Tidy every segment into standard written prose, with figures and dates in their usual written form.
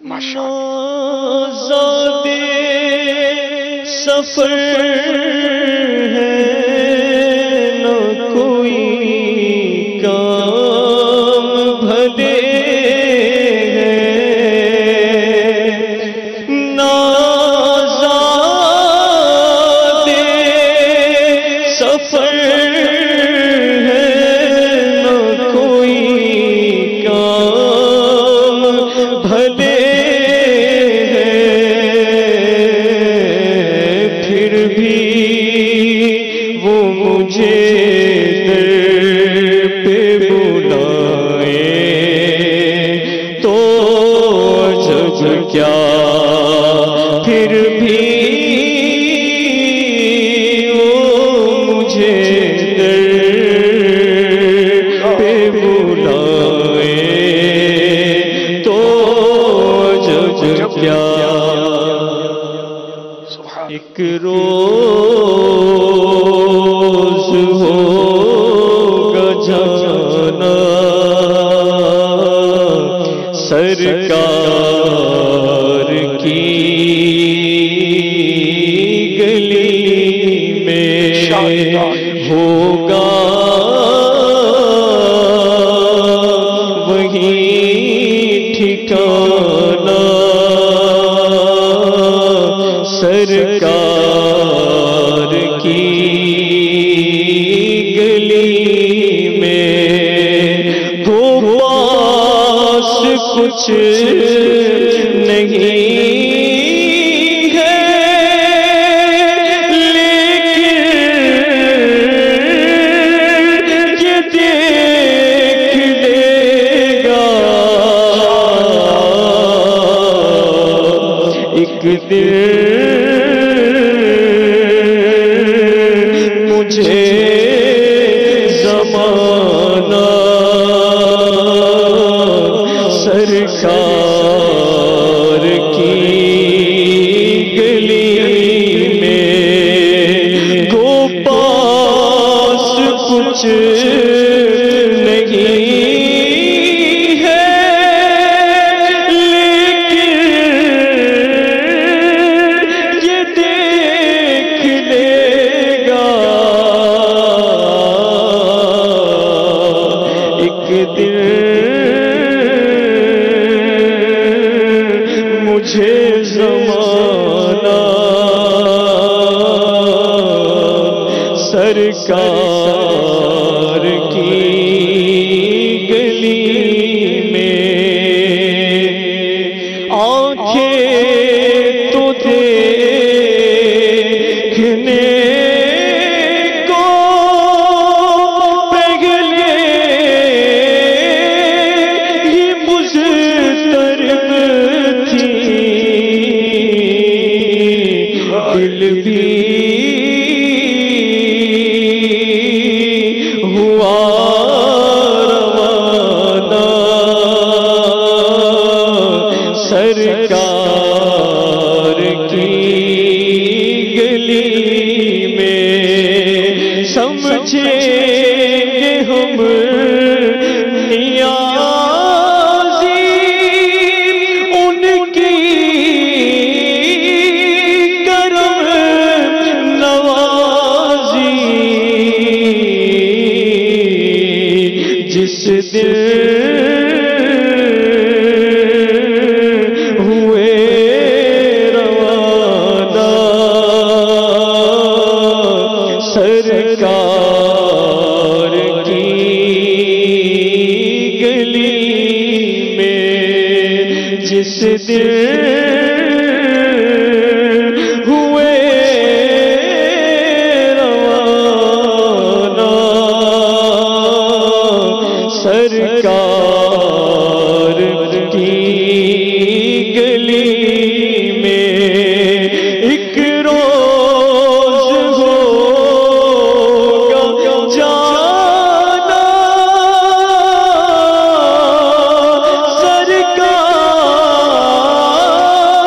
نازادے سفر ہے نہ کوئی کام بھلے کیا پھر بھی وہ مجھے در پہ بلائے تو جب کیا ایک روز ہوگا جانا سرکار کی گلی میں ہوگا وہی ٹھکانہ سرکار کی گلی میں وہ پاس کچھ نہیں مجھے زمانہ سرکار کی گلی میں گو پاس کچھ مجھے زمانہ سرکار کی گلی میں آنکھیں تو دیکھنے کو پگھلے ہی مضطرب دل بھی ہوا روانہ سرکار کی گلی میں سمجھیں گے ہم جس دل ہوئے روانہ سرکار کی گلی میں جس دل سرکار کی گلی میں ایک روز ہوگا جانا سرکار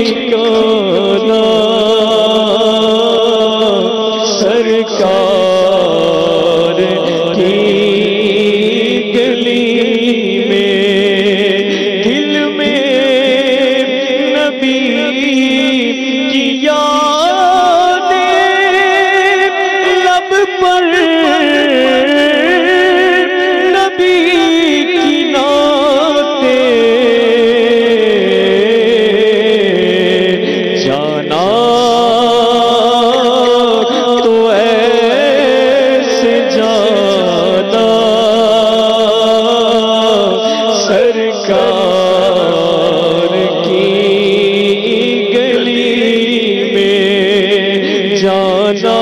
ٹھکانا سرکار کی گلی میں، دل میں نبی کی یادیں، لب پر نبی کی نعتیں، جانا تو ایسے جانا سرکار کی گلی میں، جانا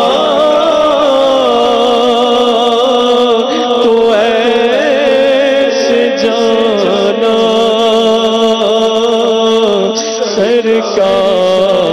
تو ایسے جانا سرکار